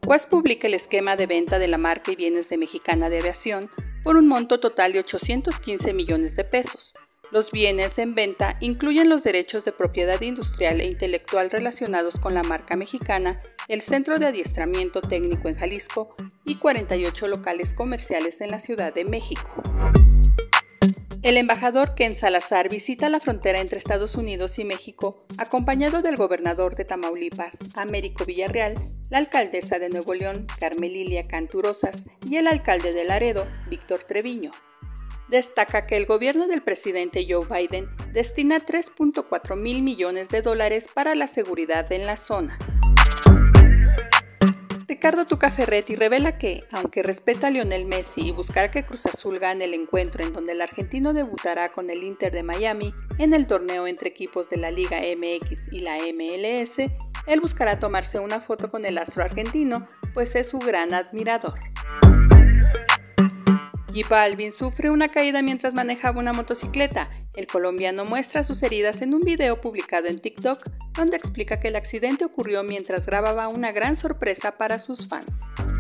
UAS publica el esquema de venta de la marca y bienes de Mexicana de Aviación por un monto total de 815 millones de pesos. Los bienes en venta incluyen los derechos de propiedad industrial e intelectual relacionados con la marca mexicana, el Centro de Adiestramiento Técnico en Jalisco y 48 locales comerciales en la Ciudad de México. El embajador Ken Salazar visita la frontera entre Estados Unidos y México, acompañado del gobernador de Tamaulipas, Américo Villarreal, la alcaldesa de Nuevo León, Carmelilia Cantú Rosas, y el alcalde de Laredo, Víctor Treviño. Destaca que el gobierno del presidente Joe Biden destina $3.4 mil millones para la seguridad en la zona. Ricardo Tuca Ferretti revela que, aunque respeta a Lionel Messi y buscará que Cruz Azul gane el encuentro en donde el argentino debutará con el Inter de Miami en el torneo entre equipos de la Liga MX y la MLS, él buscará tomarse una foto con el astro argentino, pues es su gran admirador. J Balvin sufre una caída mientras manejaba una motocicleta. El colombiano muestra sus heridas en un video publicado en TikTok, donde explica que el accidente ocurrió mientras grababa una gran sorpresa para sus fans.